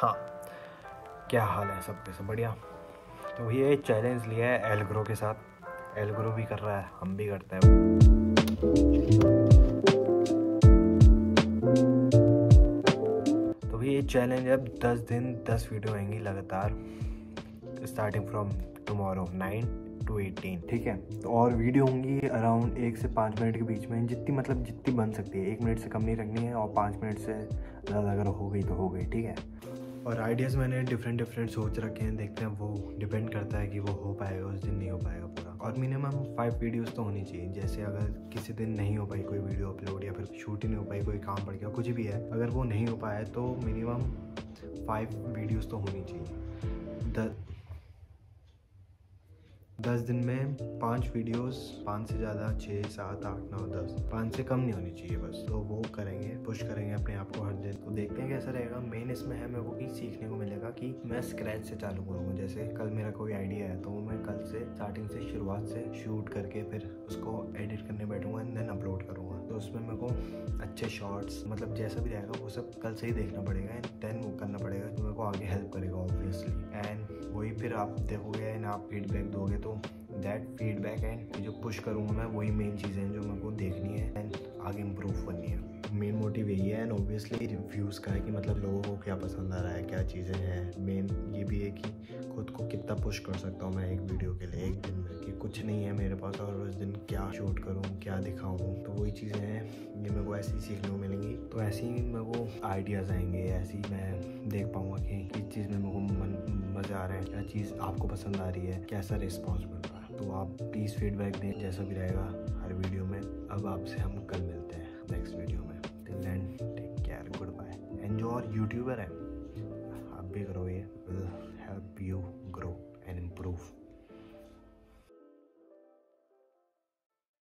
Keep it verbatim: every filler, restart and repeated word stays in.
हाँ, क्या हाल है सबके सब बढ़िया। तो ये चैलेंज लिया है एलग्रो के साथ। एलग्रो भी कर रहा है, हम भी करते हैं। तो भी ये चैलेंज अब दस दिन दस वीडियो आएंगी लगातार, starting from tomorrow nine to eighteen, ठीक है। तो और वीडियो होंगी अराउंड एक से पाँच मिनट के बीच में, जितनी मतलब जितनी बन सकती है। एक मिनट से कम नहीं रखनी है और पाँच मिनट से ज़्यादा अगर हो गई तो हो गई, ठीक है। और आइडियाज़ मैंने डिफरेंट डिफरेंट सोच रखे हैं, देखते हैं, वो डिपेंड करता है कि वो हो पाएगा उस दिन, नहीं हो पाएगा पूरा। और मिनिमम फाइव वीडियोस तो होनी चाहिए। जैसे अगर किसी दिन नहीं हो पाई कोई वीडियो अपलोड, या फिर शूट ही नहीं हो पाई, कोई काम पड़ गया, कुछ भी है, अगर वो नहीं हो पाया तो मिनिमम फाइव वीडियोस तो होनी चाहिए। द दस दिन में पाँच वीडियोस, पाँच से ज़्यादा छः सात आठ नौ दस, पाँच से कम नहीं होनी चाहिए बस। तो वो करेंगे, पुश करेंगे अपने आप को हर दिन। तो देखते हैं कैसा रहेगा। मेन इसमें है मेरे को कि सीखने को मिलेगा कि मैं स्क्रैच से चालू करूँगा। जैसे कल मेरा कोई आइडिया है तो मैं कल से स्टार्टिंग से शुरुआत से शूट करके फिर उसको एडिट करने बैठूँगा एंड देन अपलोड करूँगा। तो उसमें मेरे को अच्छे शॉर्ट्स, मतलब जैसा भी रहेगा वो सब कल से ही देखना पड़ेगा एंड देन वो करना पड़ेगा, तो मेरे को आगे हेल्प करेगा ऑब्वियसली। एंड वही फिर आप देखोगे एंड आप फीडबैक दोगे, तो दैट फीडबैक एंड जो पुश करूँगा मैं, वही मेन चीज़ें जो मेरे को देखनी है एंड आगे इम्प्रूव करनी है। मेन मोटिव यही है। एंड ऑब्वियसली रिव्यूज़ का है कि मतलब लोगों को क्या पसंद आ रहा है, क्या चीज़ें हैं। मेन ये भी है कि खुद को कितना पुश कर सकता हूँ मैं एक वीडियो के लिए एक दिन में, कि कुछ नहीं है मेरे पास और उस दिन क्या शूट करूँ, क्या दिखाऊँ। तो वही चीज़ें हैं, ये मेरे को ऐसी सीखने को मिलेंगी। तो ऐसे ही मेरे को आइडियाज़ आएंगे, ऐसे ही मैं देख पाऊँगा कि किस चीज़ में मेरे को मन मज़ा आ रहा है, क्या चीज़ आपको पसंद आ रही है, कैसा रिस्पॉन्स मिल रहा है। तो आप प्लीज़ फीडबैक दें, जैसा भी रहेगा हर वीडियो में। अब आपसे हम कल मिलते हैं नेक्स्ट वीडियो में। Till then take care, good bye. Enjoy YouTuber है, आप भी करो, ये विल हेल्प यू।